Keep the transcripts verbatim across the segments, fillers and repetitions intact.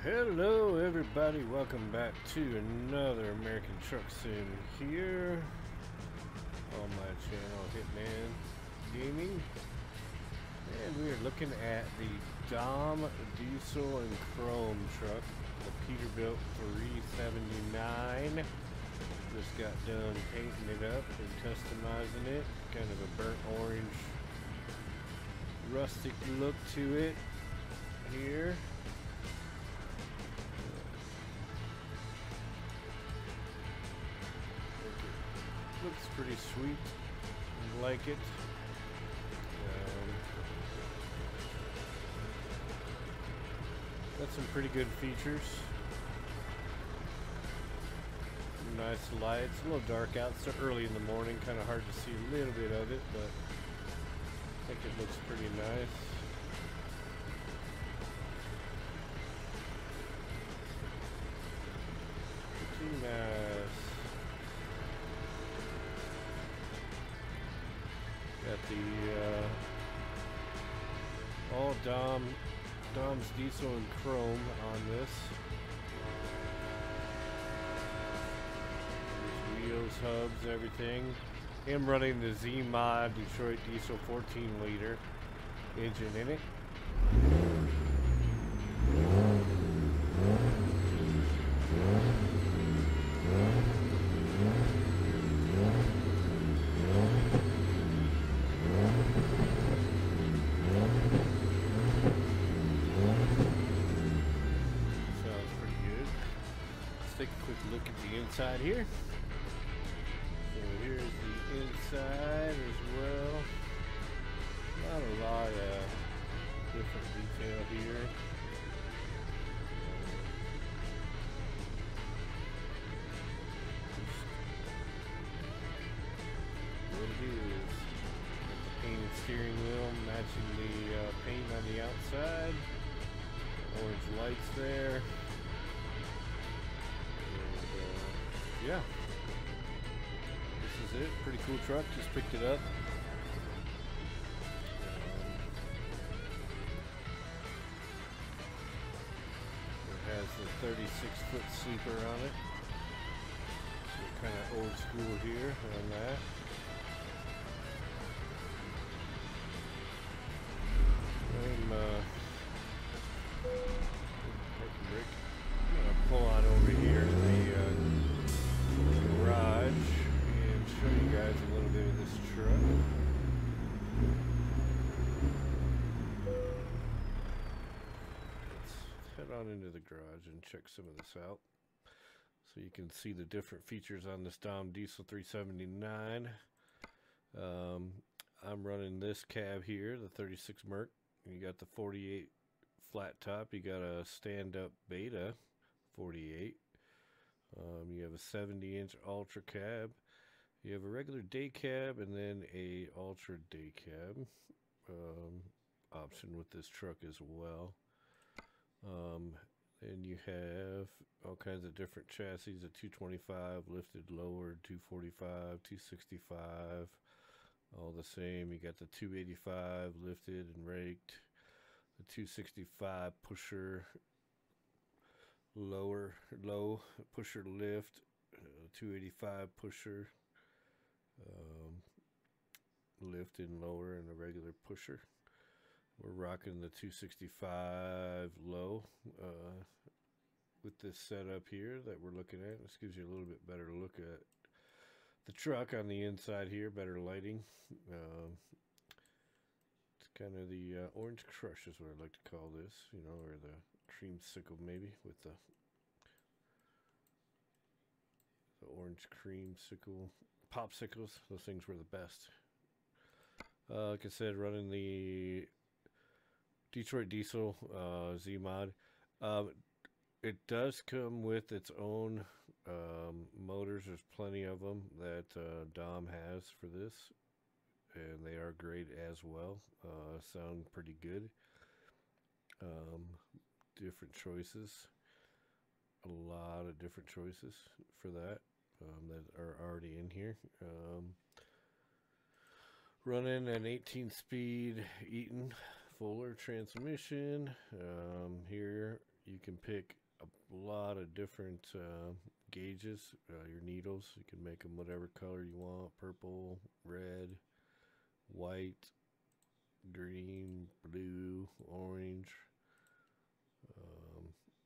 Hello everybody, welcome back to another American Truck Sim here on my channel Hitman Gaming, and we're looking at the Dom Diesel and Chrome truck, the Peterbilt three seventy-nine. Just got done painting it up and customizing it, kind of a burnt orange rustic look to it here. Looks pretty sweet. I like it. Um, got some pretty good features. Nice lights. A little dark out. It's early in the morning. Kind of hard to see a little bit of it, but I think it looks pretty nice. Pretty nice. Got the uh, all Dom, Dom's Diesel and Chrome on this. There's wheels, hubs, everything. I'm running the Z-Mod Detroit Diesel fourteen liter engine in it. Take a quick look at the inside here. So here's the inside as well. Not a lot of different detail here. Just what it is. Got the painted steering wheel matching the uh, paint on the outside. Orange lights there. Yeah, this is it. Pretty cool truck. Just picked it up. Um, it has the thirty-six foot sleeper on it. So kind of old school here on that. I'm uh, Rick. I'm gonna pull on over here to the uh, garage and show you guys a little bit of this truck. Let's head on into the garage and check some of this out so you can see the different features on this Dom Diesel three seventy-nine. Um, I'm running this cab here, the thirty-six Merc. You got the forty-eight flat top. You got a stand-up Beta forty-eight. Um, you have a seventy inch Ultra cab. You have a regular day cab and then a Ultra day cab um, option with this truck as well. Um, and you have all kinds of different chassis: a two twenty-five lifted, lowered, two forty-five, two sixty-five, all the same. You got the two eighty-five lifted and raked, the two sixty-five pusher. Lower, low pusher lift, uh, two eighty-five pusher, um, lift and lower, and a regular pusher. We're rocking the two sixty-five low uh, with this setup here that we're looking at. This gives you a little bit better look at the truck on the inside here, better lighting. Um, it's kind of the uh, Orange Crush is what I like to call this, you know, or the creamsicle maybe, with the the orange creamsicle popsicles. Those things were the best. Uh, like I said, running the Detroit Diesel uh, Z-Mod. Um, it does come with its own um, motors. There's plenty of them that uh, Dom has for this, and they are great as well. Uh, sound pretty good. Um, different choices, a lot of different choices for that um, that are already in here. Um, running an eighteen speed Eaton Fuller transmission. Um, here you can pick a lot of different uh, gauges, uh, your needles. You can make them whatever color you want: purple, red, white, green, blue, orange. Um,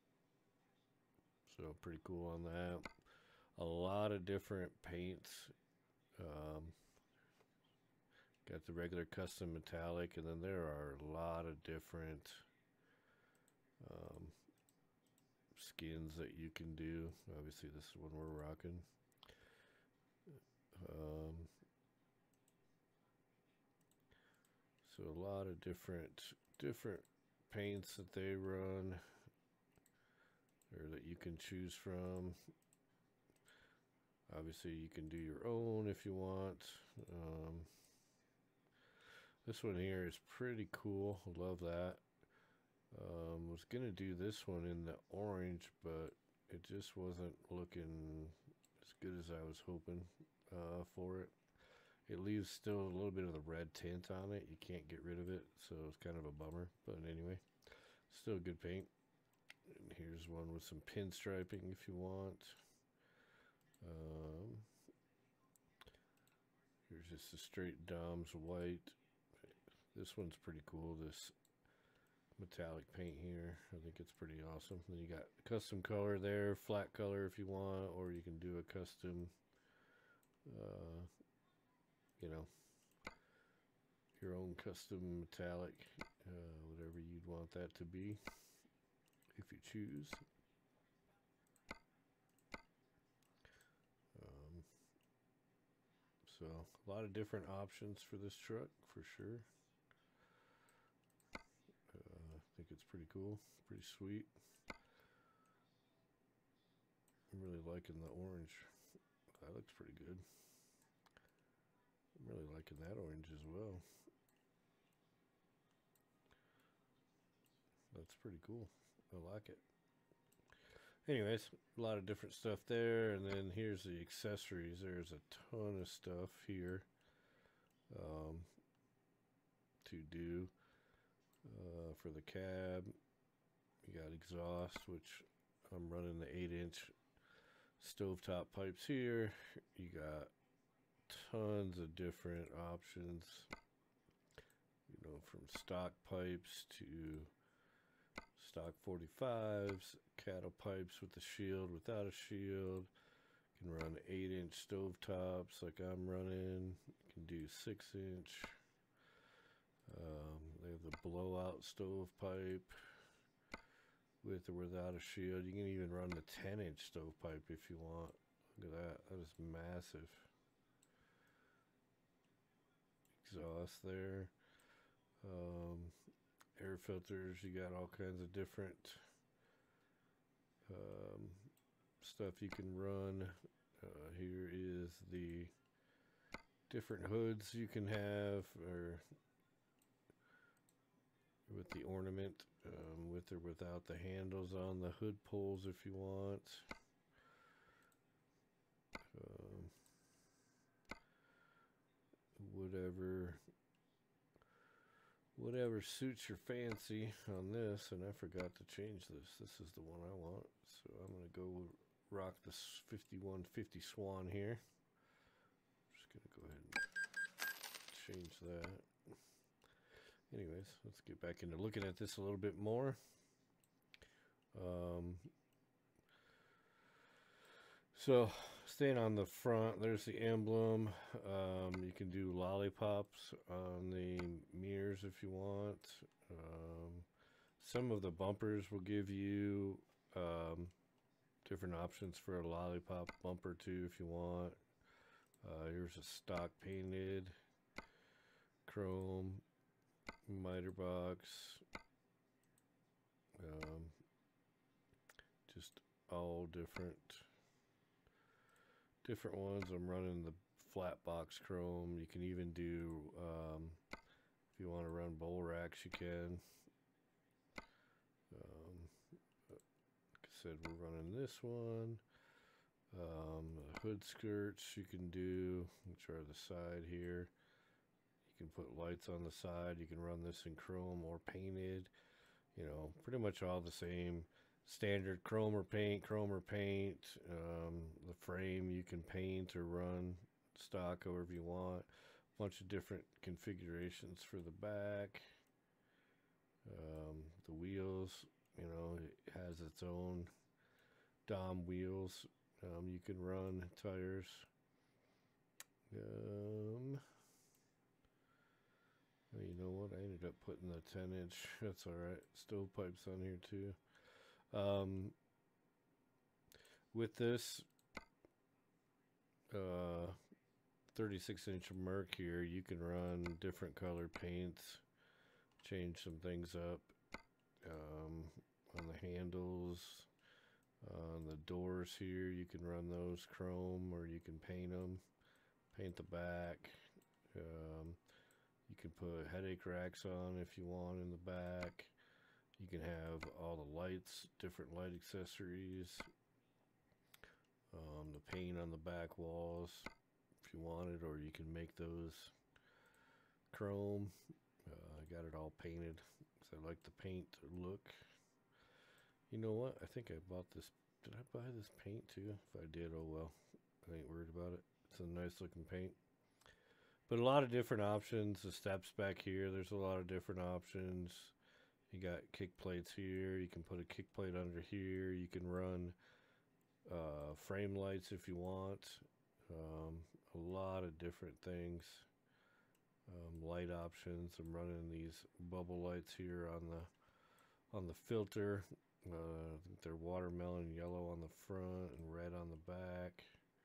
so pretty cool on that. A lot of different paints. Um, got the regular custom metallic, and then there are a lot of different um, skins that you can do. Obviously, this is one we're rocking. Um, so a lot of different different paints that they run, or that you can choose from. Obviously, you can do your own if you want. Um, this one here is pretty cool. I love that. Um, was gonna do this one in the orange, but it just wasn't looking as good as I was hoping uh, for it. It leaves still a little bit of the red tint on it. You can't get rid of it, so it's kind of a bummer. But anyway, still good paint. And here's one with some pinstriping if you want. Um, here's just a straight Dom's white. This one's pretty cool. This metallic paint here, I think it's pretty awesome. Then you got custom color there, flat color if you want, or you can do a custom, uh, you know, your own custom metallic, uh, whatever you'd want that to be, if you choose. Um, so a lot of different options for this truck, for sure. Uh, I think it's pretty cool, pretty sweet. I'm really liking the orange. That looks pretty good. I'm really liking that orange as well. That's pretty cool. I like it. Anyways, a lot of different stuff there. And then here's the accessories. There's a ton of stuff here um, to do uh, for the cab. You got exhaust, which I'm running the eight inch stovetop pipes here. You got tons of different options, you know, from stock pipes to stock forty-fives, cattle pipes with the shield, without a shield. You can run eight inch stovetops like I'm running. You can do six inch. Um, they have the blowout stovepipe with or without a shield. You can even run the ten inch stovepipe if you want. Look at that. That is massive. Exhaust there. Um, air filters. You got all kinds of different um, stuff you can run. Uh, here is the different hoods you can have, or with the ornament, um, with or without the handles on the hood pulls if you want. Um, whatever whatever suits your fancy on this. And I forgot to change this. This is the one I want, so I'm gonna go rock this fifty-one fifty Swan here. Just gonna go ahead and change that. Anyways, let's get back into looking at this a little bit more. Um, so staying on the front, there's the emblem. Um, you can do lollipops on the mirrors if you want. Um, some of the bumpers will give you um, different options for a lollipop bumper too if you want. Uh, here's a stock painted chrome miter box. Um, just all different different ones. I'm running the flat box chrome. You can even do um, if you want to run bowl racks, you can. Um, like I said, we're running this one. Um, the hood skirts you can do, which are the side here. You can put lights on the side. You can run this in chrome or painted. You know, pretty much all the same standard chromer paint, chromer paint. Um, the frame you can paint or run stock however you want. A bunch of different configurations for the back. Um, the wheels, you know, it has its own Dom wheels. Um, you can run tires. Um, you know what? I ended up putting the ten inch. That's all right. Stovepipes on here too. Um, with this uh, thirty-six inch Merc here, you can run different color paints, change some things up um, on the handles, on the doors here. You can run those chrome, or you can paint them, paint the back. Um, you can put headache racks on if you want in the back. You can have all the lights, different light accessories, um, the paint on the back walls if you wanted, or you can make those chrome. Uh, I got it all painted because I like the paint look. You know what? I think I bought this. Did I buy this paint too? If I did, oh well. I ain't worried about it. It's a nice looking paint. But a lot of different options. The steps back here, there's a lot of different options. You got kick plates here. You can put a kick plate under here. You can run uh, frame lights if you want. Um, a lot of different things. Um, light options. I'm running these bubble lights here on the on the filter. Uh, I think they're watermelon yellow on the front and red on the back.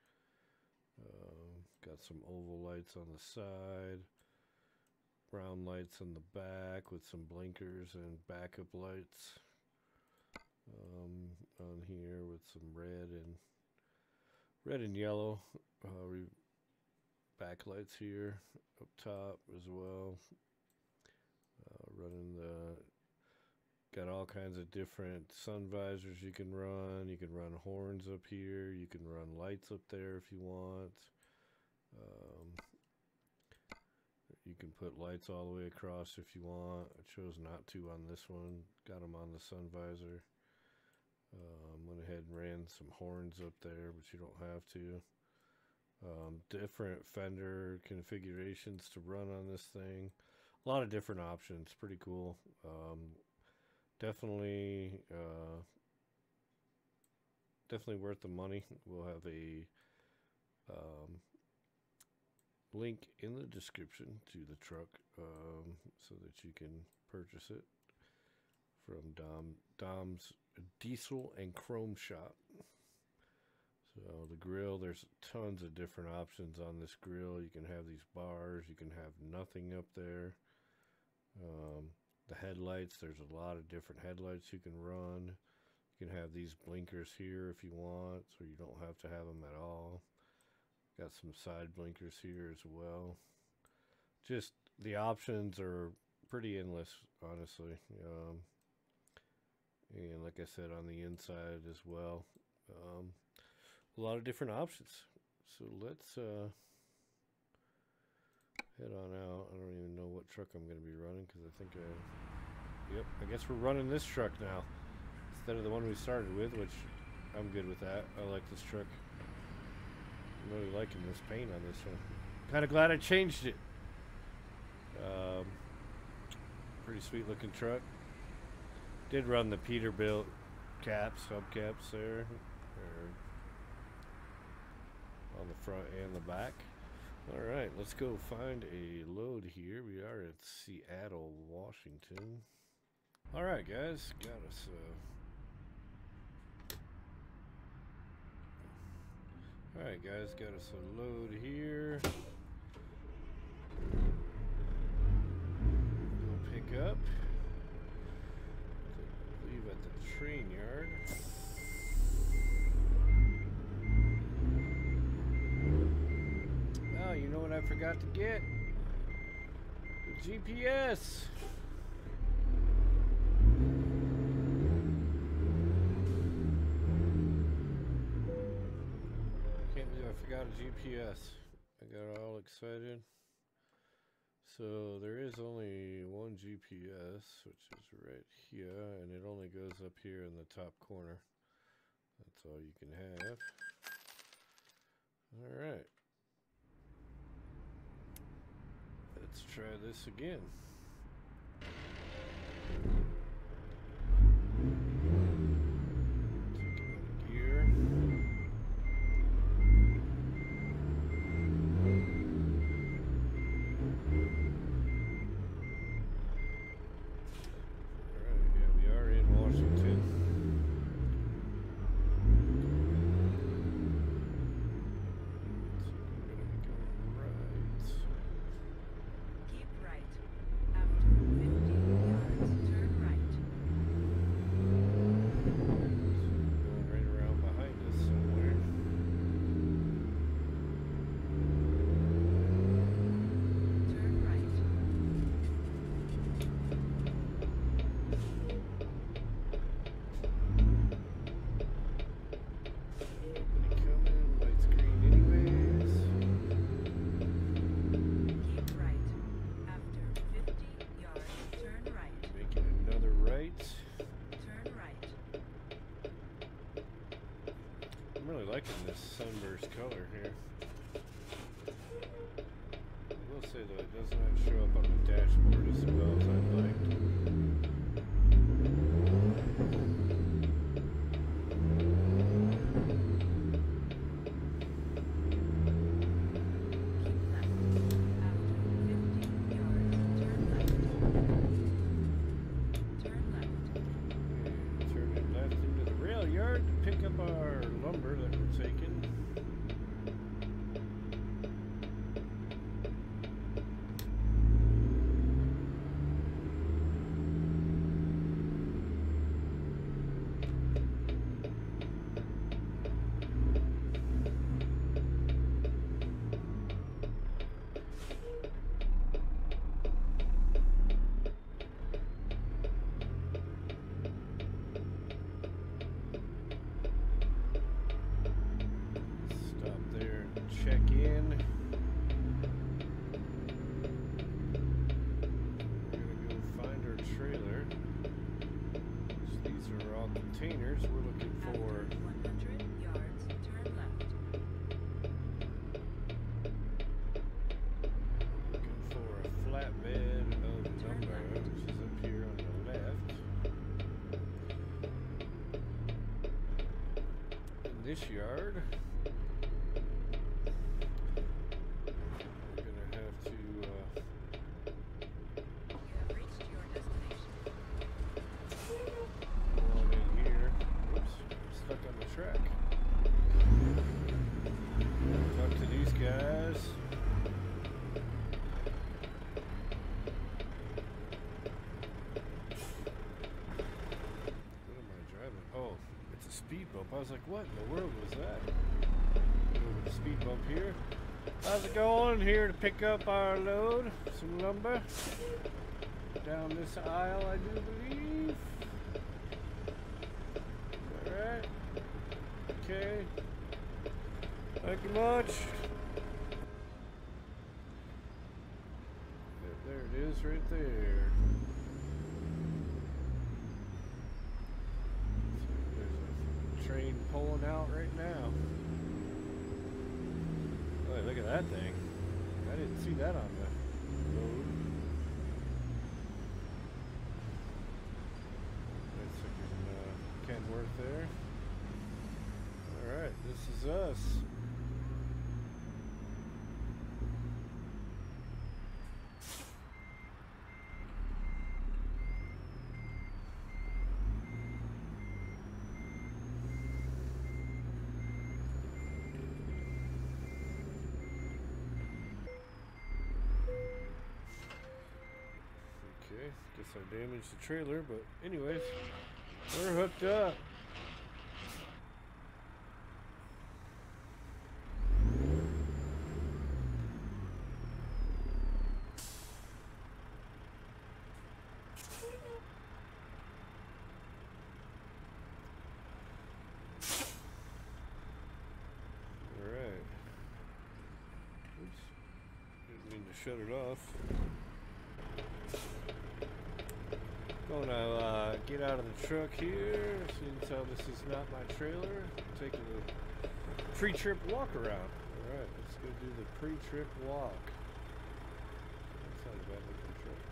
Uh, got some oval lights on the side. Brown lights on the back with some blinkers and backup lights um, on here with some red and red and yellow uh, backlights here up top as well. Uh, running the got all kinds of different sun visors you can run. You can run horns up here. You can run lights up there if you want. Um, You can put lights all the way across if you want. I chose not to on this one. Got them on the sun visor. Um, went ahead and ran some horns up there, but you don't have to. Um, different fender configurations to run on this thing. A lot of different options. Pretty cool. Um, definitely, uh, definitely worth the money. We'll have a um, link in the description to the truck um, so that you can purchase it from Dom Dom's Diesel and Chrome Shop. So the grill, there's tons of different options on this grill. You can have these bars, you can have nothing up there. Um, the headlights, there's a lot of different headlights you can run. You can have these blinkers here if you want, so you don't have to have them at all. Got some side blinkers here as well. Just the options are pretty endless, honestly. Um, and like I said, on the inside as well. Um, a lot of different options. So let's uh, head on out. I don't even know what truck I'm going to be running because I think I... Yep, I guess we're running this truck now instead of the one we started with, which I'm good with that. I like this truck. I'm really liking this paint on this one. Kind of glad I changed it. Um, pretty sweet looking truck. Did run the Peterbilt caps, hubcaps there, or on the front and the back. All right, let's go find a load here. We are at Seattle, Washington. All right, guys, got us. Uh, All right, guys, got us a load here. We'll pick up. Leave at the train yard. Oh, you know what I forgot to get? The G P S. Can't believe I forgot a G P S. I got all excited. So there is only one G P S, which is right here, and it only goes up here in the top corner. That's all you can have. All right. Let's try this again. Take it out of gear. I'm really liking this sunburst color here. I will say though, it does not show up on the dashboard as well as I'd liked. Pick up our lumber that we're taking. Check in. We're gonna go find our trailer. So these are all containers. We're looking for one hundred yards, turn left. Looking for a flatbed of lumber, which is up here on the left. In this yard. Track. Talk to these guys. What am I driving? Oh, it's a speed bump. I was like, what in the world was that? Over the speed bump here. How's it going? Here to pick up our load, some lumber. Down this aisle, I do believe. Alright. Okay. Thank you much. There, there it is right there. So there's a train pulling out right now. Oh, look at that thing. I didn't see that on the road. That's freaking uh, Kenworth there. Alright, this is us. Okay, guess I damaged the trailer, but anyways, we're hooked up. Shut it off. Gonna uh, get out of the truck here, since how this is not my trailer. Taking a pre-trip walk around. Alright, let's go do the pre-trip walk. That's not a bad looking truck.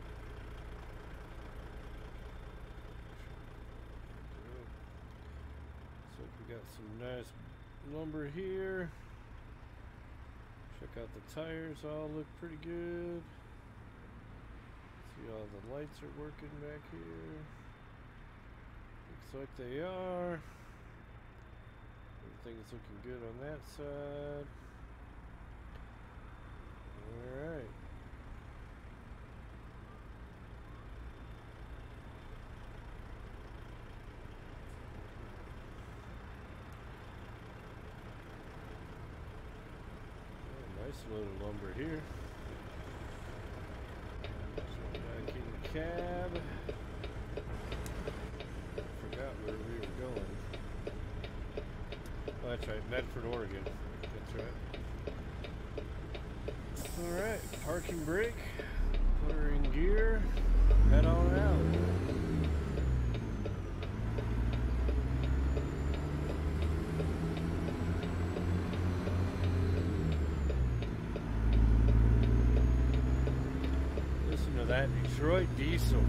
Looks like we got some nice lumber here. Check out the tires, all look pretty good. See all the lights are working back here. Looks like they are. Everything's looking good on that side. Alright. Nice load of lumber here. So back in the cab. Forgot where we were going. Oh, that's right, Medford, Oregon. That's right. Alright, parking brake. Put her in gear. Head on out. That Detroit diesel.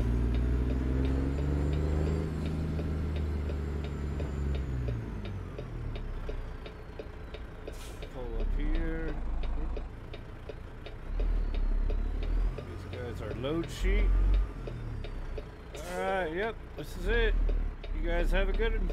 Pull up here. These guys are load sheet. Alright, yep, this is it. You guys have a good one.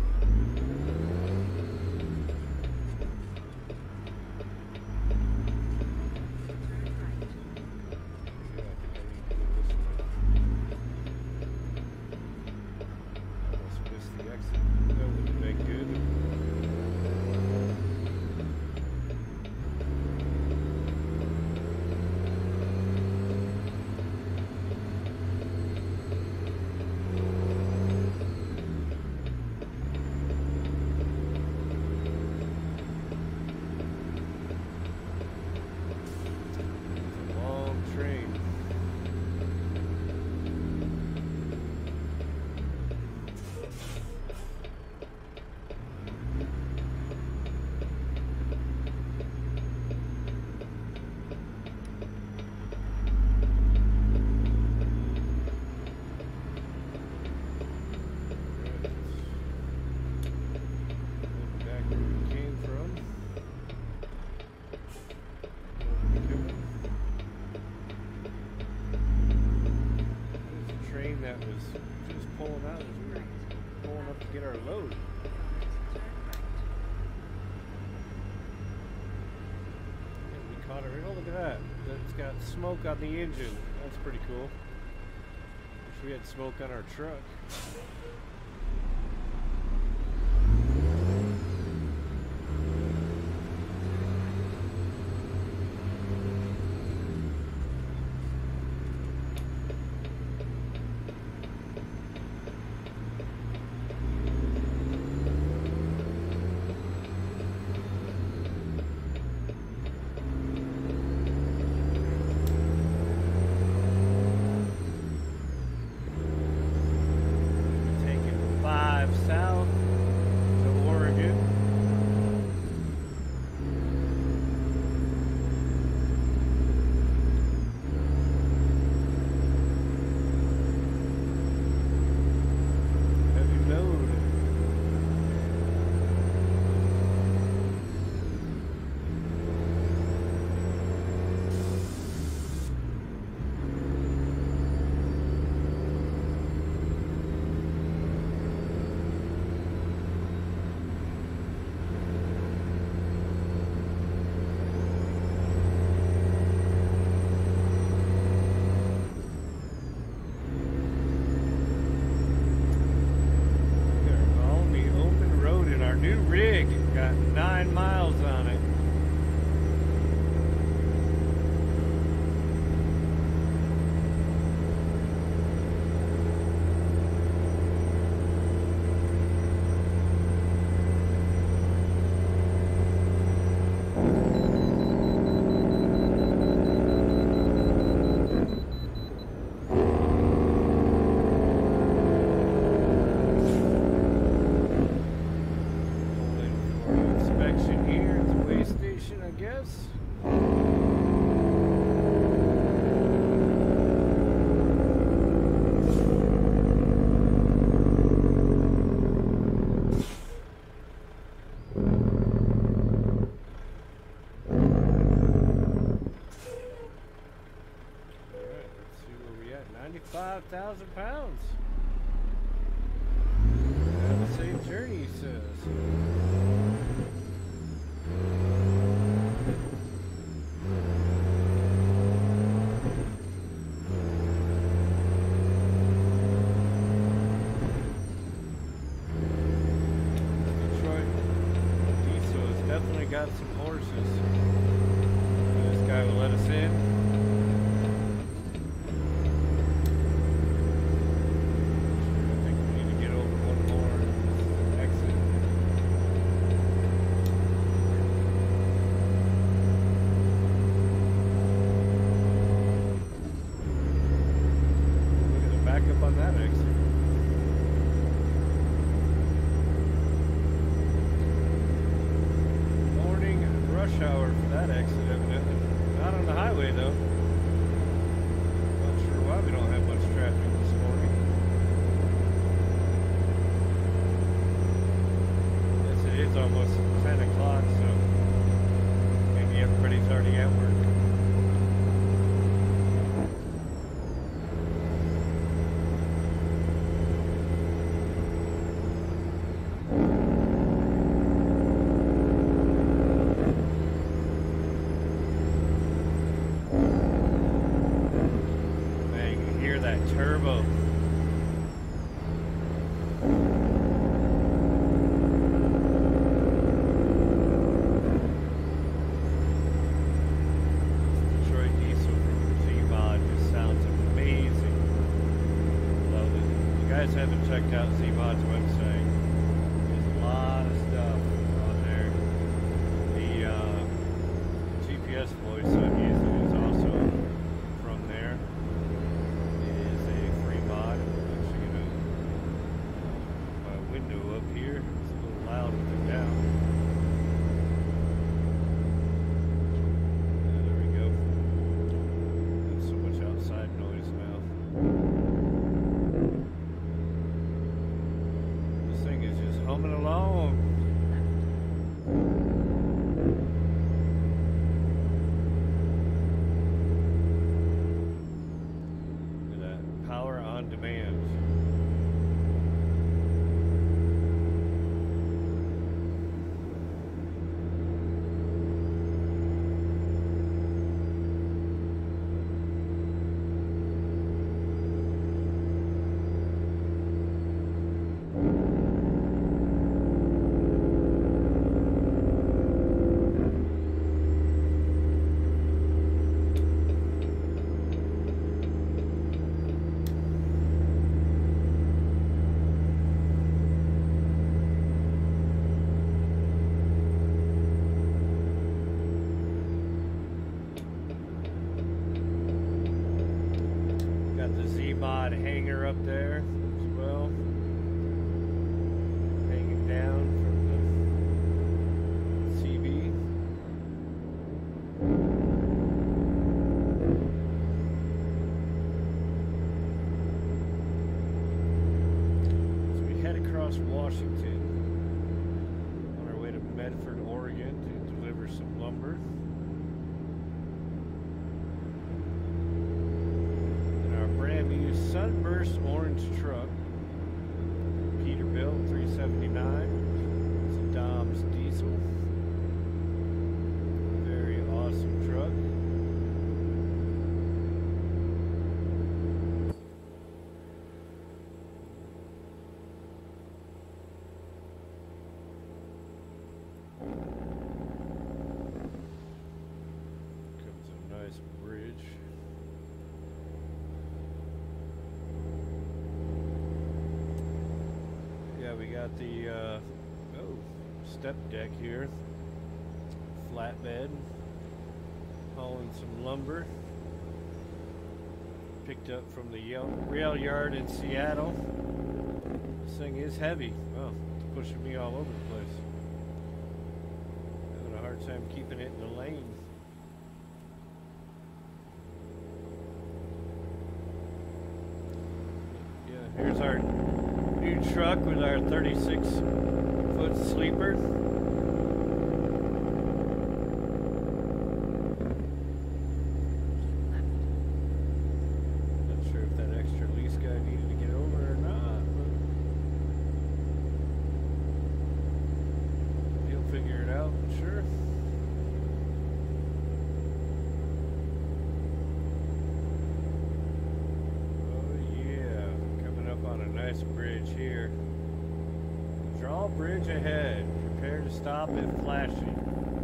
That was just pulling out as we were pulling up to get our load. And we caught her. Oh, look at that. It's got smoke on the engine. That's pretty cool. Wish we had smoke on our truck. five thousand pounds. Have a safe journey, he says. Detroit Diesel has definitely got some horses. This guy will let us in. Turbo. Detroit Diesel from Z-Mod just sounds amazing. Love it. If you guys haven't checked out Z-Mod's website, there's a lot of stuff on there. The uh, G P S voice I'm using is also from there. Window up here. It's a little loud with it down. Yeah, there we go. Not so much outside noise now. This thing is just humming along. Look at that. Power on demand. Z-Mod hanger up there as well, hanging down from the C B. So we head across Washington on our way to Medford, Oregon to deliver some lumber. Sunburst orange truck, Peterbilt three seventy-nine. It's a Dom's diesel. Very awesome truck. Comes a nice bridge. We got the uh, oh step deck here, flatbed, hauling some lumber, picked up from the rail yard in Seattle. This thing is heavy. Well, it's pushing me all over the place. Having a hard time keeping it in the lane. Yeah, here's our new truck with our thirty-six foot sleeper. Not sure if that extra lease On a nice bridge here. Drawbridge ahead. Prepare to stop if flashing.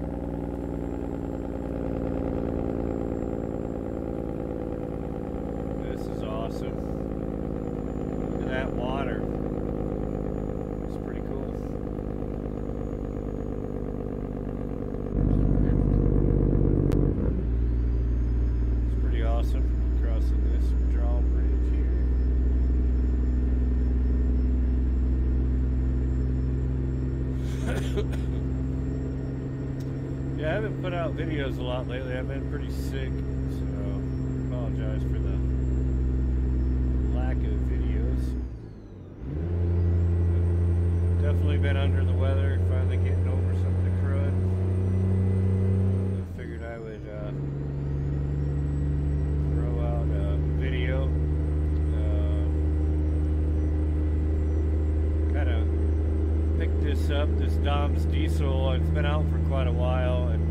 This is awesome. Look at that water. It's pretty cool. It's pretty awesome. Crossing this drawbridge here. Yeah, I haven't put out videos a lot lately. I've been pretty sick, so apologize for the lack of videos. Definitely been under the weather, finally getting over some of the crud. I figured I would uh, throw out a video. Uh, kind of picked this up, this Dom's Diesel. It's been out for quite a while, and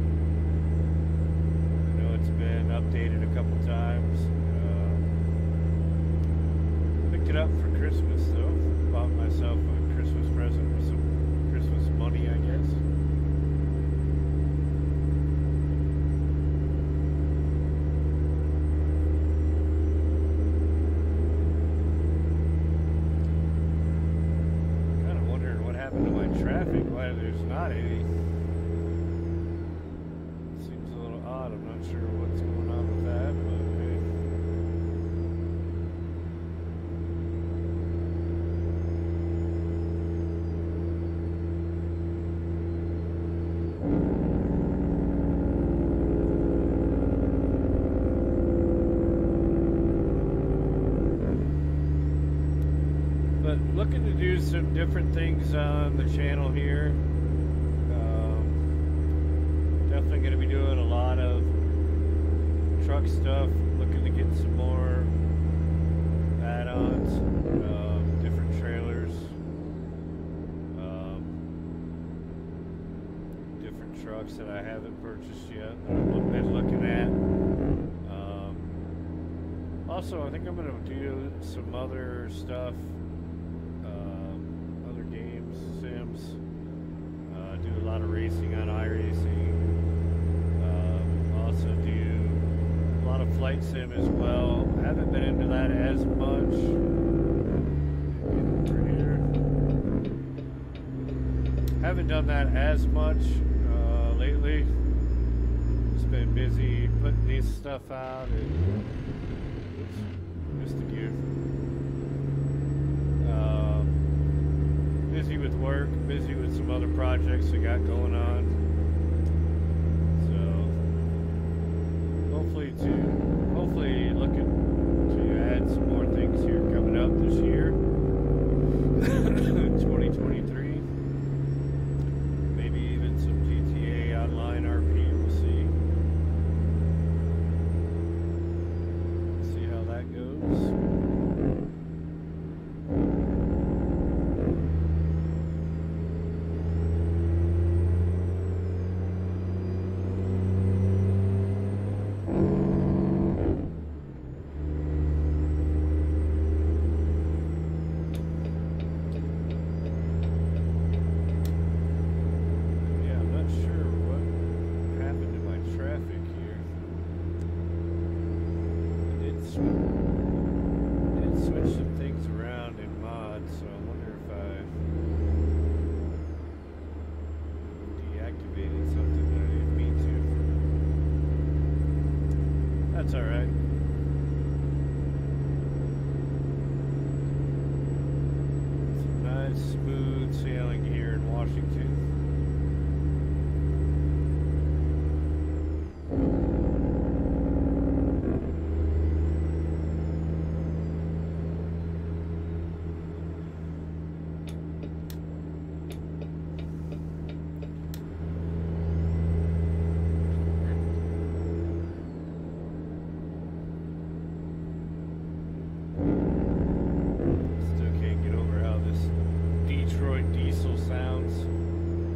I know it's been updated a couple times. Uh, picked it up for Christmas though. Bought myself a Christmas present with some Christmas money, I guess. Kind of wondering what happened to my traffic, why there's not any. Seems a little odd. I'm not sure what's going on with that, but hey. But looking to do some different things on the channel here. Um, definitely going to be doing a lot of truck stuff. Looking to get some more add-ons, um, different trailers, um, different trucks that I haven't purchased yet that I've been looking at. Um, also, I think I'm going to do some other stuff. Sims. Uh, do a lot of racing on iRacing. Um, also do a lot of flight sim as well. Haven't been into that as much. Here. Haven't done that as much uh, lately. Just been busy putting these stuff out and oops, missed the gear. Um, Busy with work, busy with some other projects we got going on. So hopefully to hopefully looking to add some more things here coming up this year. twenty twenty-three. Maybe even some G T A Online R P, we'll see. See how that goes. That's all right. Some nice smooth sailing here in Washington. Still can't get over how this Detroit diesel sounds.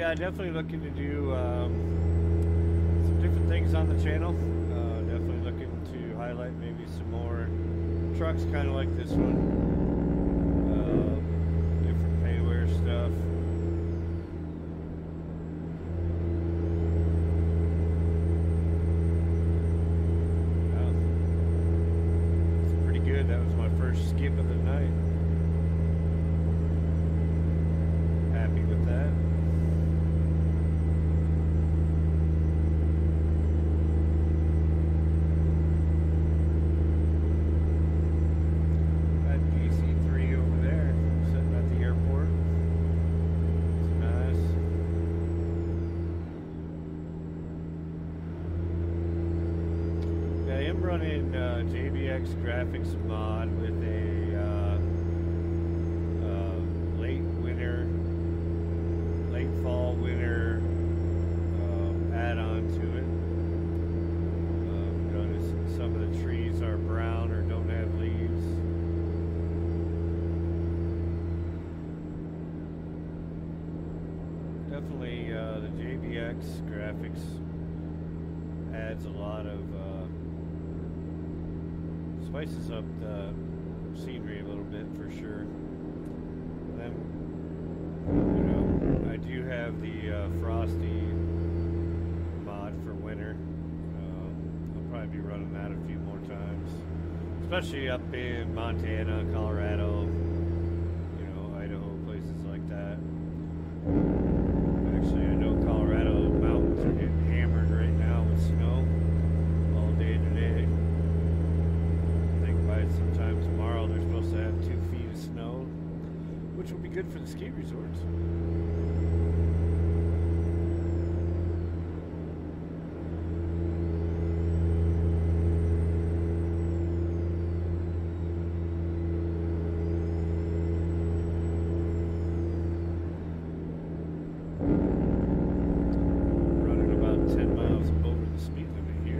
yeah, definitely looking to do um, some different things on the channel. Uh, definitely looking to highlight maybe some more trucks, kind of like this one. Uh, different payware stuff. Wow. It's pretty good. That was my first skip of the night. Happy with that. Got D C three over there, sitting at the airport. It's nice. Yeah, I am running uh, J B X graphics mod with a uh, uh, late winter, late fall winter um, add-on to it. Um, notice some of the trees are brown or don't have leaves. Definitely uh, the J B X graphics adds a lot of uh, spices up the scenery a little bit for sure. Then, you know, I do have the uh, Frosty mod for winter. Um, I'll probably be running that a few more times, especially up in Montana, Colorado, you know, Idaho, places like that. Actually, I know Colorado mountains are getting hammered right now with snow all day today. I think by sometime tomorrow they're supposed to have two feet of snow, which will be good for the ski resorts. Running about ten miles over the speed limit here.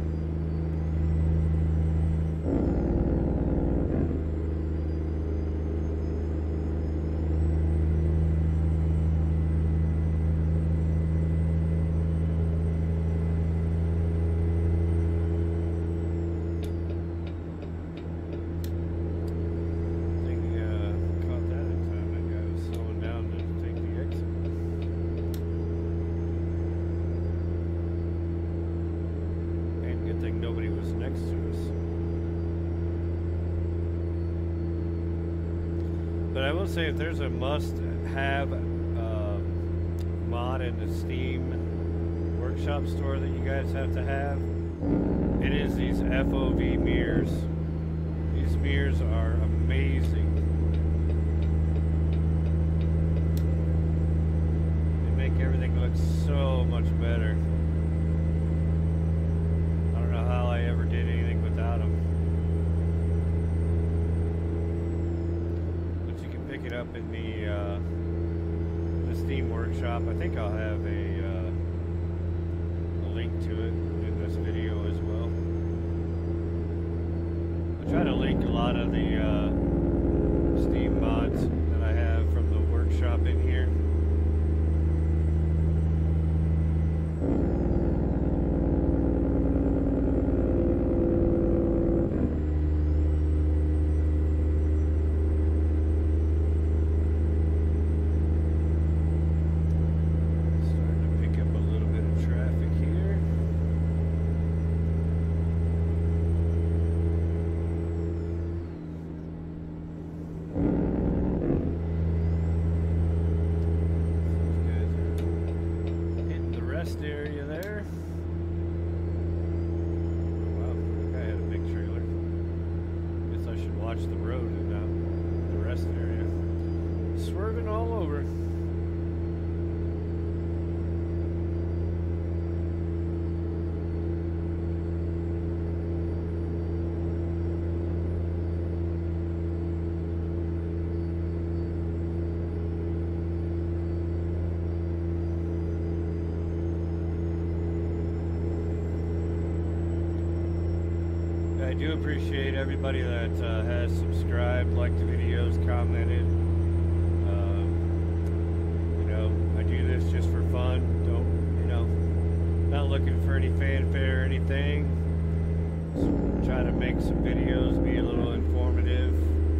Think uh, caught that in time. That guy was slowing down to take the exit. And good thing nobody was next to us. But I will say, if there's a must-have um, mod in the Steam Workshop store that you guys have to have, it is these F O V mirrors. These mirrors are amazing. They make everything look so much better. I don't know how I ever did anything without them. But you can pick it up in the uh, the Steam Workshop. I think I'll have a, uh, a link to it in this video as well. I try to link a lot of the uh, Steam mods that I have from the workshop in here. Starting to pick up a little bit of traffic here. Those guys are hitting the rest area there. Wow, that guy had a big trailer. Guess I should watch the road and not the rest area. Swerving all over. I do appreciate everybody that uh, has subscribed, liked the videos, commented. Um, you know, I do this just for fun. Don't, you know, not looking for any fanfare or anything. Just try to make some videos, be a little informative.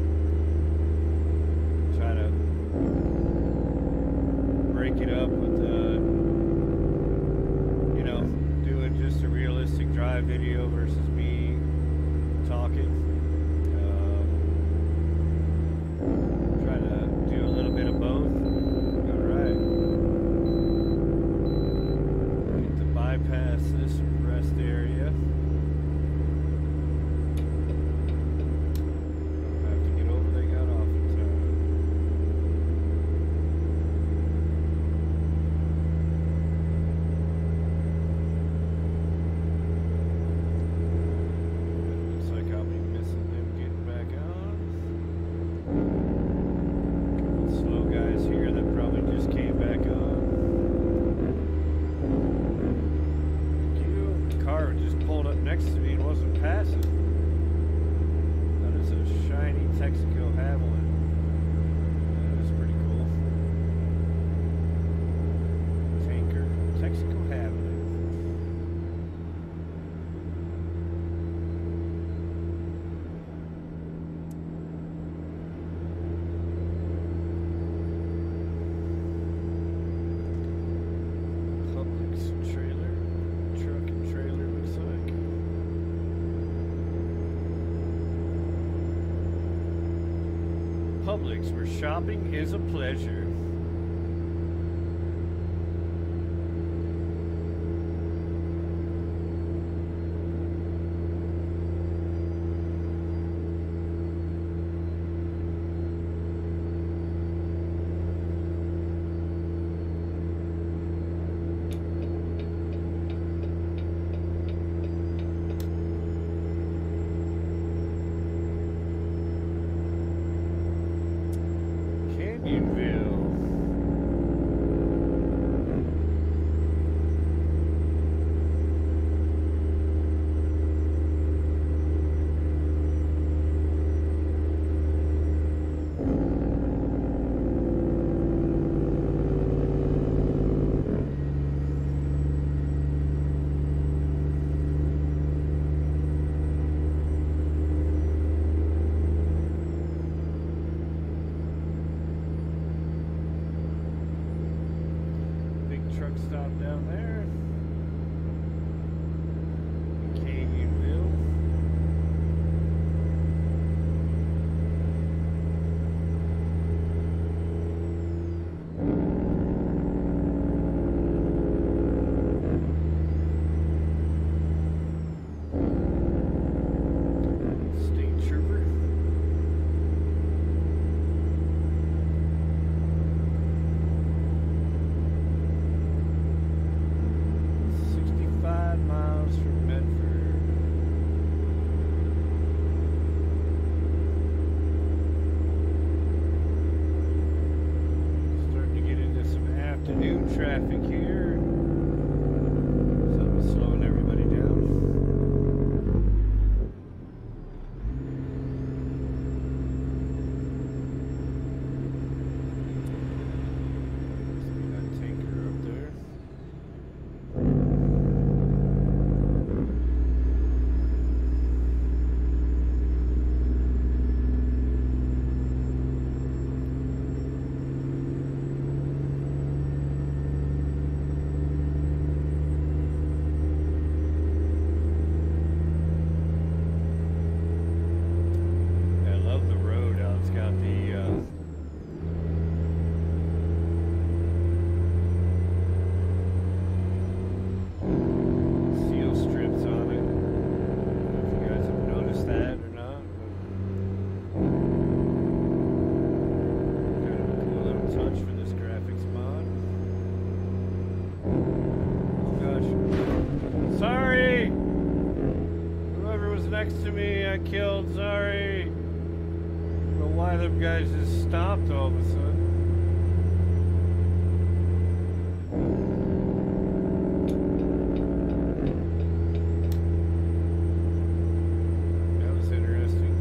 Try to break it up with, uh, you know, doing just a realistic drive video versus me talking. Um, try to do a little bit of both. Alright. Need to bypass this rest area. Don't have to get over, they got off in time. Looks like I'll be missing them getting back on. Couple slow guys here that probably just came back on. Thank you. The car just pulled up next to me and wasn't passing. That is a shiny Texaco Havilland. That is pretty cool. Tanker Texaco Havilland. Publix trailer, truck and trailer looks like. Publix, where shopping is a pleasure. Canyonville. Big truck stop down there. Canyonville. State Trooper. Sixty-five miles from Medford. Starting to get into some afternoon traffic here. Something slowing everybody down. See that tanker up there. I love the road how it's got the uh, seal strips on it. I don't know if you guys have noticed that or not, but kind of a cool little touch for this graphics mod. Oh gosh. Sorry! Whoever was next to me, I killed. Sorry. I don't know why them guys just stopped all of a sudden. That was interesting.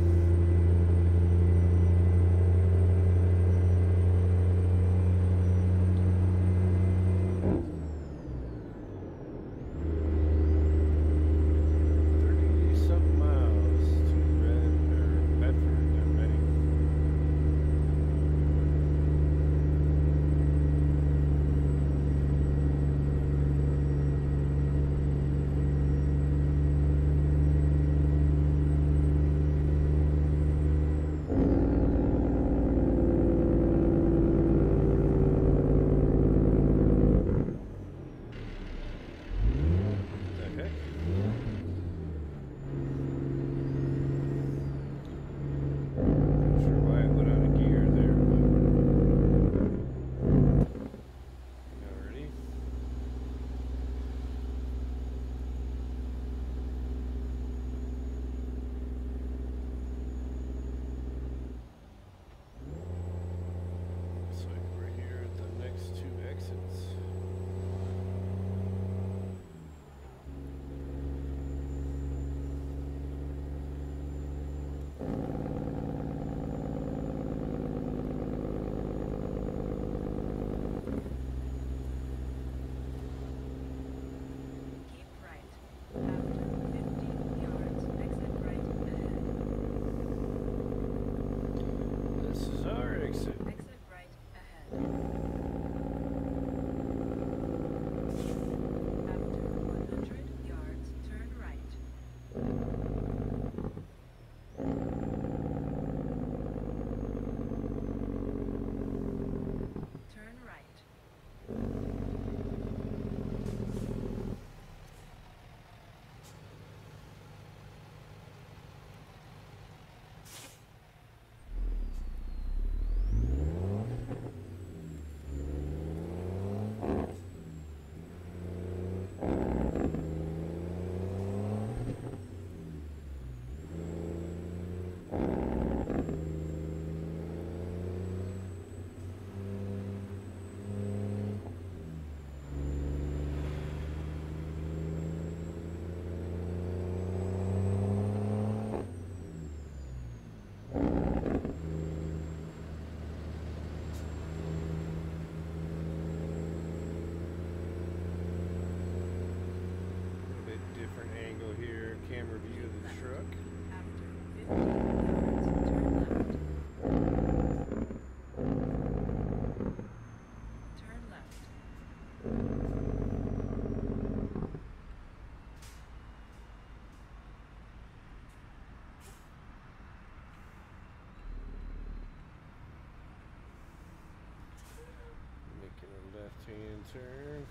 hand turn.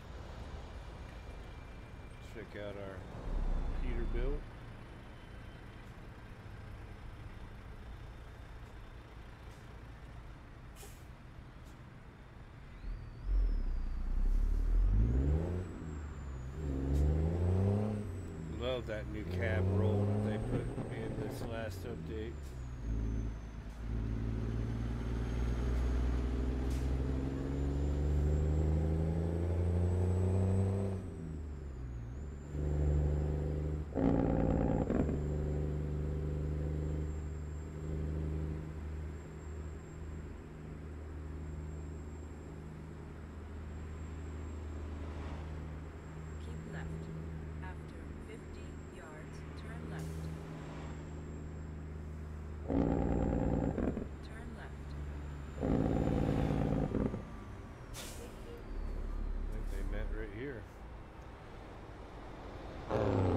Check out our Peterbilt. Love that new cab roll that they put in this last update. Keep left. After fifty yards, turn left. Turn left. I think they met right here. Oh,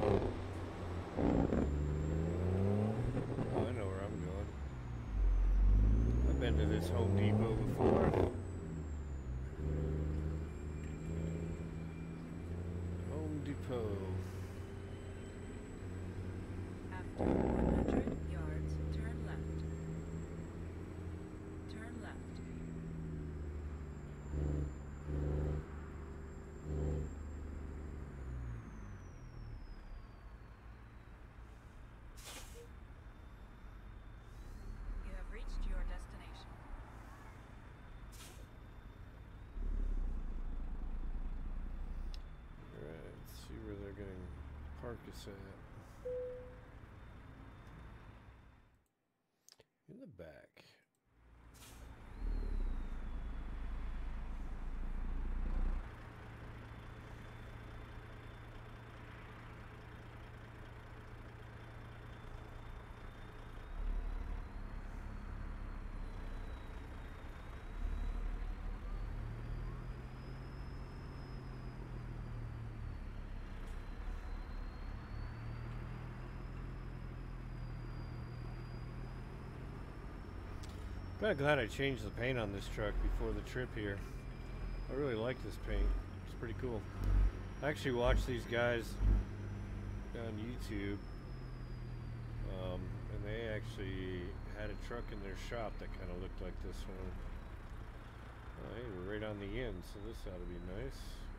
I know where I'm going. I've been to this Home Depot before. Home Depot. After one hundred yards, turn left. Turn left. You have reached your destination. Alright, let's see where they're going to park us at. In the back. Kind of glad I changed the paint on this truck before the trip here. I really like this paint. It's pretty cool. I actually watched these guys on YouTube, um, and they actually had a truck in their shop that kind of looked like this one. Uh, they were right on the end, so this ought to be nice.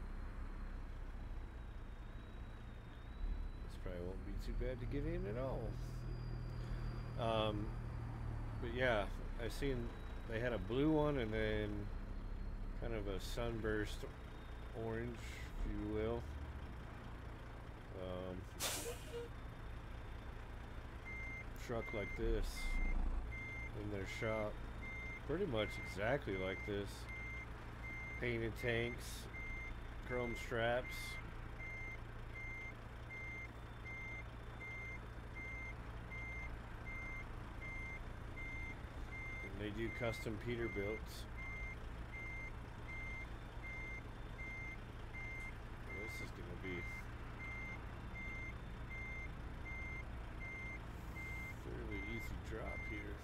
This probably won't be too bad to get in at all. Um, but yeah. I seen they had a blue one and then kind of a sunburst orange, if you will. Um, truck like this in their shop, pretty much exactly like this. Painted tanks, chrome straps. They do custom Peterbilts. This is going to be fairly easy drop here.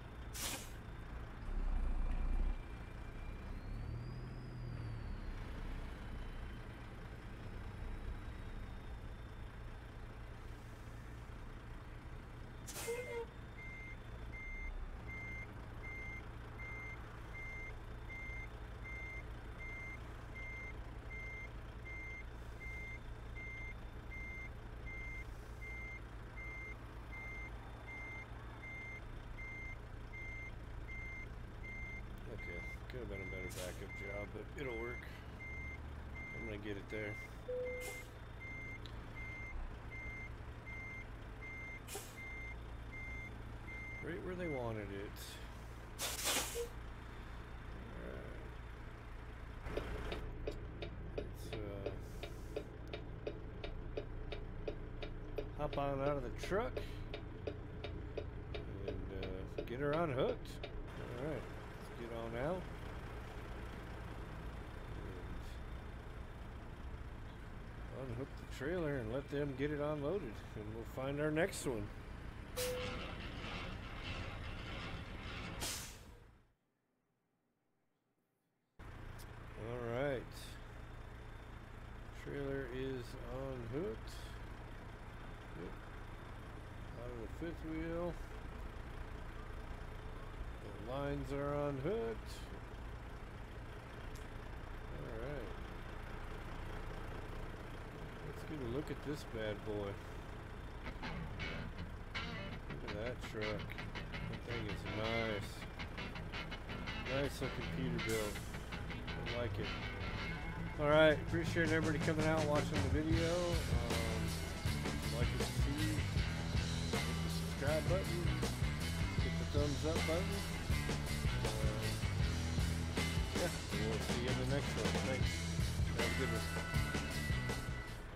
Okay, could have been a better backup job, but it'll work. I'm gonna get it there. Right where they wanted it. Alright. Let's uh, hop on out of the truck and uh, get her unhooked. Alright. Get on out and unhook the trailer and let them get it unloaded, and we'll find our next one. All right. hooked. Yep. Out of the fifth wheel. The lines are unhooked. Alright. Let's get a look at this bad boy. Look at that truck. That thing is nice. Nice looking Peterbilt. I like it. Alright, appreciate everybody coming out watching the video. Um, like to see, hit the subscribe button, hit the thumbs up button. Uh, yeah, we'll see you in the next one. Thanks. Have a good one.